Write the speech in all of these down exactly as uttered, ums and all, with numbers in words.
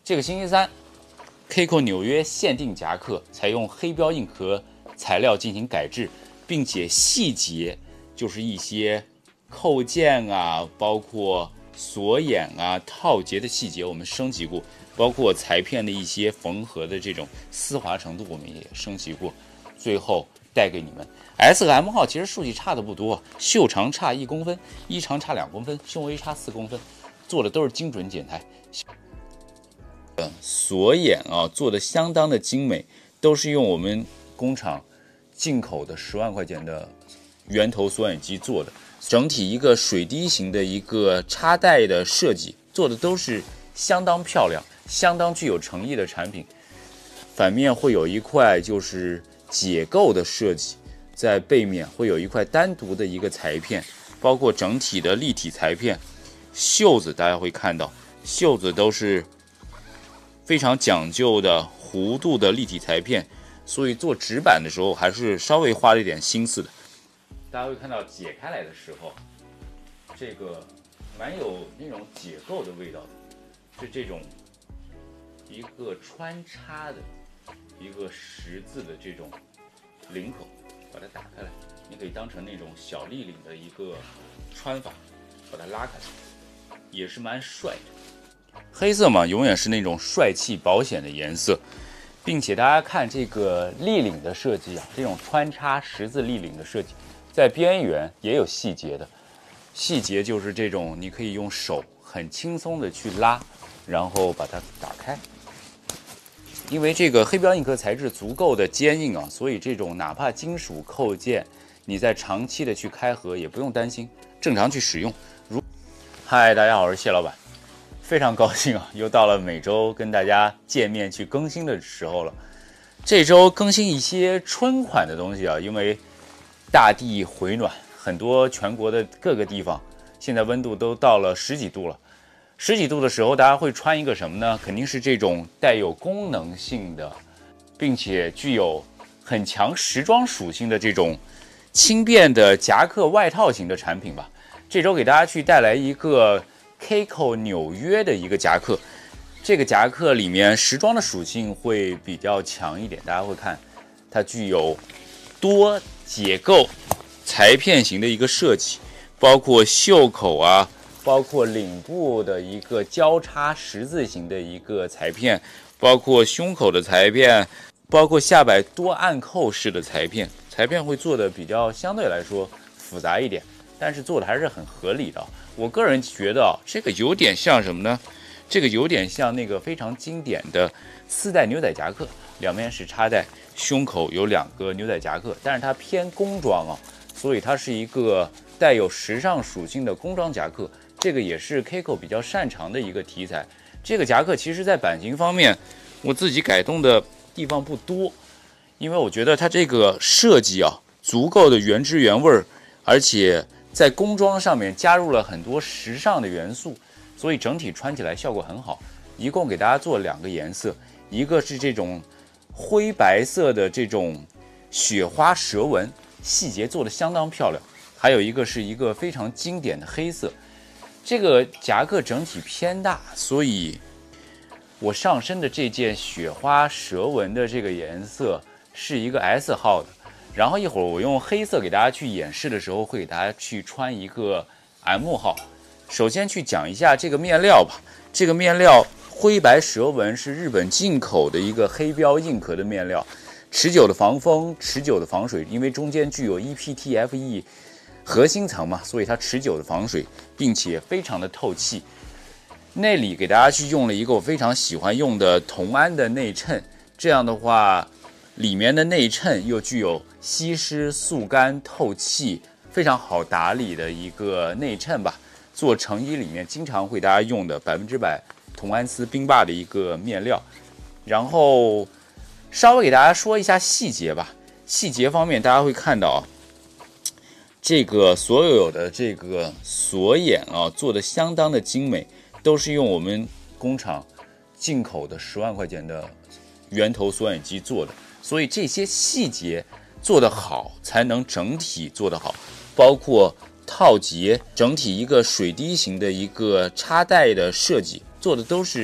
这个星期三 ，Kiko 纽约限定夹克采用黑标硬壳材料进行改制，并且细节就是一些扣件啊，包括锁眼啊、套结的细节我们升级过，包括裁片的一些缝合的这种丝滑程度我们也升级过，最后带给你们 S 和 M 号其实数据差的不多，袖长差一公分，衣长差两公分，胸围差四公分，做的都是精准剪裁。锁眼啊做的相当的精美，都是用我们工厂进口的十万块钱的圆头锁眼机做的，整体一个水滴型的一个插带的设计，做的都是相当漂亮、相当具有诚意的产品。反面会有一块就是解构的设计，在背面会有一块单独的一个裁片，包括整体的立体裁片。袖子大家会看到，袖子都是非常讲究的弧度的立体裁片，所以做纸板的时候还是稍微花了一点心思的。大家会看到解开来的时候，这个蛮有那种解构的味道的，是这种一个穿插的一个十字的这种领口，把它打开来，你可以当成那种小立领的一个穿法，把它拉开来，也是蛮帅的。黑色嘛，永远是那种帅气保险的颜色，并且大家看这个立领的设计啊，这种穿插十字立领的设计，在边缘也有细节的，细节就是这种，你可以用手很轻松的去拉，然后把它打开。因为这个黑标硬壳材质足够的坚硬啊，所以这种哪怕金属扣件，你在长期的去开合也不用担心，正常去使用。如，嗨，大家好，我是谢老板，非常高兴啊，又到了每周跟大家见面去更新的时候了。这周更新一些春款的东西啊，因为大地回暖，很多全国的各个地方现在温度都到了十几度了。十几度的时候，大家会穿一个什么呢？肯定是这种带有功能性的，并且具有很强时装属性的这种轻便的夹克外套型的产品吧。这周给大家去带来一个 Kiko 纽约的一个夹克，这个夹克里面时装的属性会比较强一点，大家会看它具有多结构裁片型的一个设计，包括袖口啊，包括领部的一个交叉十字形的一个裁片，包括胸口的裁片，包括下摆多暗扣式的裁片，裁片会做的比较相对来说复杂一点，但是做的还是很合理的。我个人觉得这个有点像什么呢？这个有点像那个非常经典的丝带牛仔夹克，两面是插带，胸口有两个牛仔夹克，但是它偏工装啊，所以它是一个带有时尚属性的工装夹克。这个也是 Kiko 比较擅长的一个题材。这个夹克其实在版型方面，我自己改动的地方不多，因为我觉得它这个设计啊，足够的原汁原味，而且在工装上面加入了很多时尚的元素，所以整体穿起来效果很好。一共给大家做两个颜色，一个是这种灰白色的这种雪花蛇纹，细节做得相当漂亮，还有一个是一个非常经典的黑色。这个夹克整体偏大，所以我上身的这件雪花蛇纹的这个颜色是一个 S 号的，然后一会儿我用黑色给大家去演示的时候，会给大家去穿一个 M 号。首先去讲一下这个面料吧，这个面料灰白蛇纹是日本进口的一个黑标硬壳的面料，持久的防风，持久的防水，因为中间具有 E P T F E核心层嘛，所以它持久的防水，并且非常的透气。内里给大家去用了一个我非常喜欢用的同安的内衬，这样的话，里面的内衬又具有吸湿、速干、透气，非常好打理的一个内衬吧。做成衣里面经常会大家用的百分之百同安丝冰霸的一个面料。然后稍微给大家说一下细节吧，细节方面大家会看到啊。这个所有的这个锁眼啊，做的相当的精美，都是用我们工厂进口的十万块钱的圆头锁眼机做的，所以这些细节做得好，才能整体做得好，包括套结，整体一个水滴型的一个插带的设计，做的都是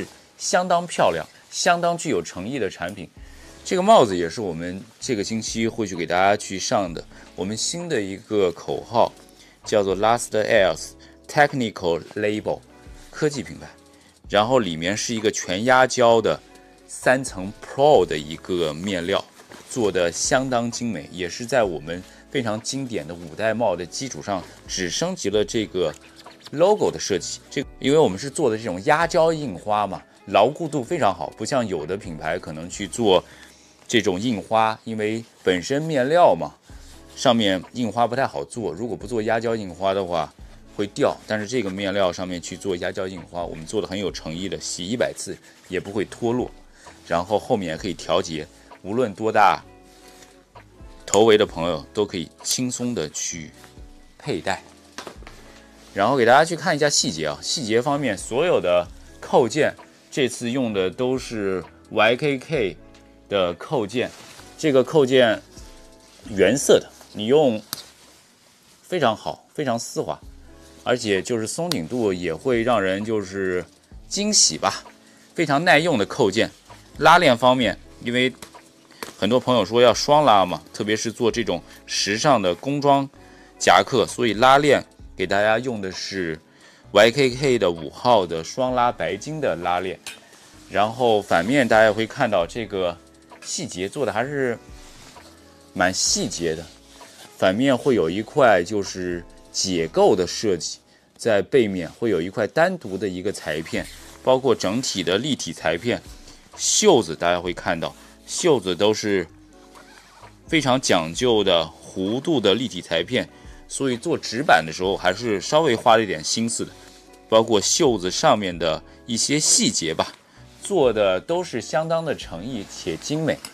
相当漂亮、相当具有诚意的产品。这个帽子也是我们这个星期会去给大家去上的，我们新的一个口号叫做 Last Airs Technical Label 科技品牌，然后里面是一个全压胶的三层 Pro 的一个面料，做的相当精美，也是在我们非常经典的五代帽的基础上只升级了这个 logo 的设计。这因为我们是做的这种压胶印花嘛，牢固度非常好，不像有的品牌可能去做这种印花，因为本身面料嘛，上面印花不太好做，如果不做压胶印花的话会掉。但是这个面料上面去做压胶印花，我们做的很有诚意的，洗一百次也不会脱落。然后后面可以调节，无论多大头围的朋友都可以轻松的去佩戴。然后给大家去看一下细节啊，细节方面所有的扣件这次用的都是 Y K K 的扣件，这个扣件原色的，你用非常好，非常丝滑，而且就是松紧度也会让人就是惊喜吧，非常耐用的扣件。拉链方面，因为很多朋友说要双拉嘛，特别是做这种时尚的工装夹克，所以拉链给大家用的是 Y K K 的五号的双拉白金的拉链。然后反面大家会看到这个细节做的还是蛮细节的，反面会有一块就是解构的设计，在背面会有一块单独的一个裁片，包括整体的立体裁片。袖子大家会看到，袖子都是非常讲究的弧度的立体裁片，所以做纸板的时候还是稍微花了一点心思的，包括袖子上面的一些细节吧，做的都是相当的诚意且精美。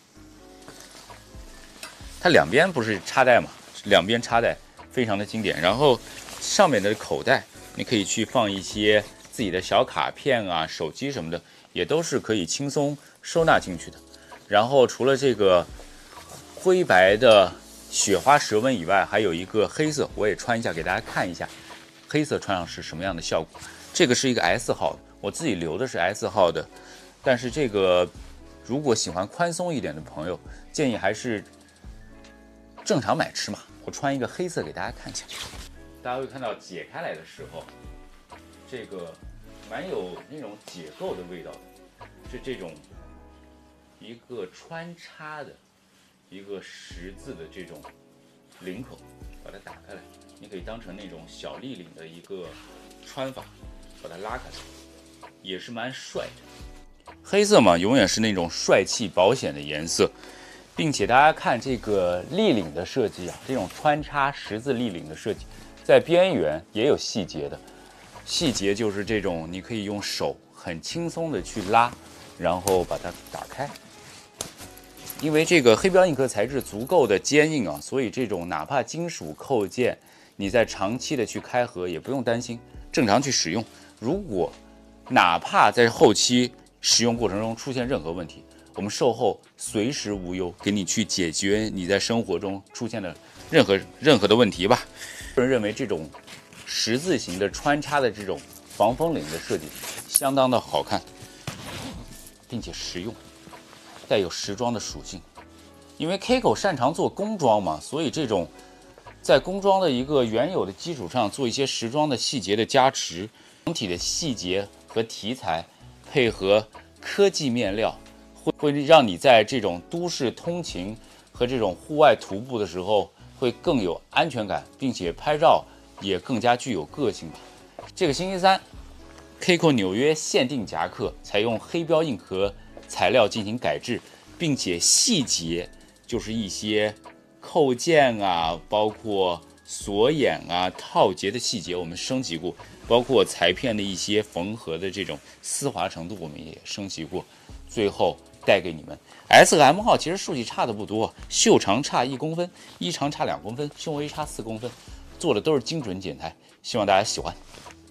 它两边不是插带嘛，两边插带非常的经典。然后上面的口袋你可以去放一些自己的小卡片啊、手机什么的，也都是可以轻松收纳进去的。然后除了这个灰白的雪花蛇纹以外，还有一个黑色，我也穿一下给大家看一下，黑色穿上是什么样的效果。这个是一个 S 号的，我自己留的是 S 号的，但是这个如果喜欢宽松一点的朋友，建议还是正常买尺码。我穿一个黑色给大家看一下，大家会看到解开来的时候，这个蛮有那种解构的味道的，是这种一个穿插的一个十字的这种领口，把它打开来，你可以当成那种小立领的一个穿法，把它拉开来，也是蛮帅的。黑色嘛，永远是那种帅气保险的颜色，并且大家看这个立领的设计啊，这种穿插十字立领的设计，在边缘也有细节的。细节就是这种，你可以用手很轻松的去拉，然后把它打开。因为这个黑标印壳材质足够的坚硬啊，所以这种哪怕金属扣件，你在长期的去开合也不用担心，正常去使用。如果哪怕在后期使用过程中出现任何问题，我们售后随时无忧，给你去解决你在生活中出现的任何任何的问题吧。个人认为这种十字形的穿插的这种防风领的设计相当的好看，并且实用，带有时装的属性。因为 Keiko 擅长做工装嘛，所以这种在工装的一个原有的基础上做一些时装的细节的加持，整体的细节和题材配合科技面料，会会让你在这种都市通勤和这种户外徒步的时候会更有安全感，并且拍照也更加具有个性吧。这个星期三 Keiko 纽约限定夹克采用黑标印壳材料进行改制，并且细节就是一些扣件啊，包括锁眼啊、套结的细节我们升级过，包括裁片的一些缝合的这种丝滑程度我们也升级过。最后带给你们 S 和 M 号其实数据差的不多，袖长差一公分，衣长差两公分，胸围差四公分，做的都是精准剪裁，希望大家喜欢。